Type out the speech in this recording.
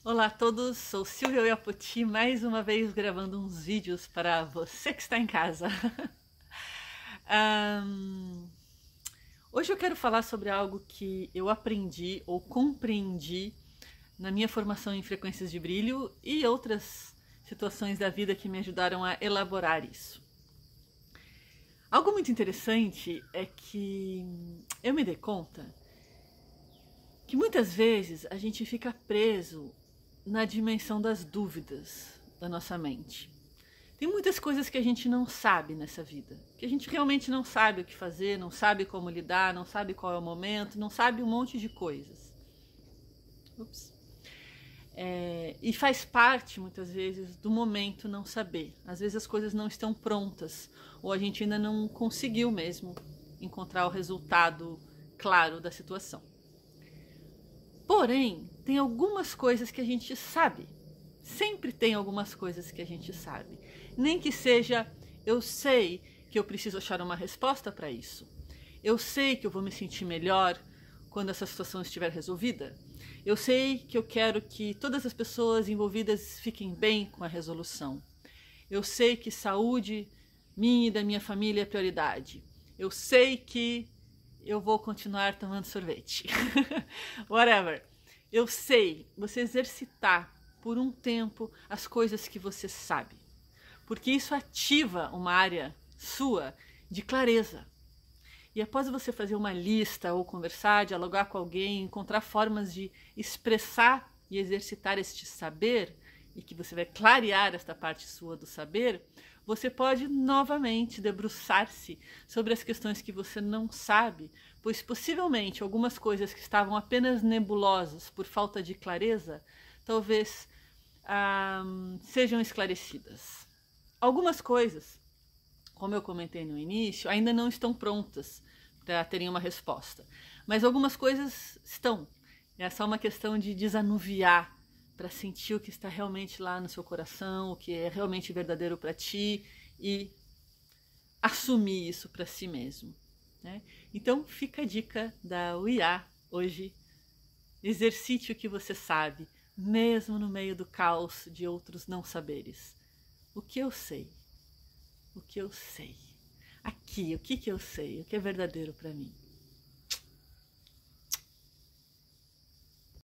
Olá a todos, sou Silvia Oiapoti, mais uma vez gravando uns vídeos para você que está em casa. Hoje eu quero falar sobre algo que eu aprendi ou compreendi na minha formação em frequências de brilho e outras situações da vida que me ajudaram a elaborar isso. Algo muito interessante é que eu me dei conta que muitas vezes a gente fica preso na dimensão das dúvidas da nossa mente. Tem muitas coisas que a gente não sabe nessa vida, que a gente realmente não sabe o que fazer, não sabe como lidar, não sabe qual é o momento, não sabe um monte de coisas. E faz parte, muitas vezes, do momento não saber. Às vezes as coisas não estão prontas, ou a gente ainda não conseguiu mesmo encontrar o resultado claro da situação. Porém, tem algumas coisas que a gente sabe. Sempre tem algumas coisas que a gente sabe. Nem que seja, eu sei que eu preciso achar uma resposta para isso. Eu sei que eu vou me sentir melhor quando essa situação estiver resolvida. Eu sei que eu quero que todas as pessoas envolvidas fiquem bem com a resolução. Eu sei que saúde minha e da minha família é prioridade. Eu sei que eu vou continuar tomando sorvete. Whatever. Eu sei, você exercitar por um tempo as coisas que você sabe. Porque isso ativa uma área sua de clareza. E após você fazer uma lista ou conversar, dialogar com alguém, encontrar formas de expressar e exercitar este saber, e que você vai clarear esta parte sua do saber, você pode novamente debruçar-se sobre as questões que você não sabe, pois possivelmente algumas coisas que estavam apenas nebulosas por falta de clareza, talvez sejam esclarecidas. Algumas coisas, como eu comentei no início, ainda não estão prontas para terem uma resposta, mas algumas coisas estão. É só uma questão de desanuviar para sentir o que está realmente lá no seu coração, o que é realmente verdadeiro para ti e assumir isso para si mesmo, né? Então fica a dica da UIA hoje: exercite o que você sabe, mesmo no meio do caos de outros não saberes. O que eu sei? O que eu sei? Aqui, o que eu sei? O que é verdadeiro para mim?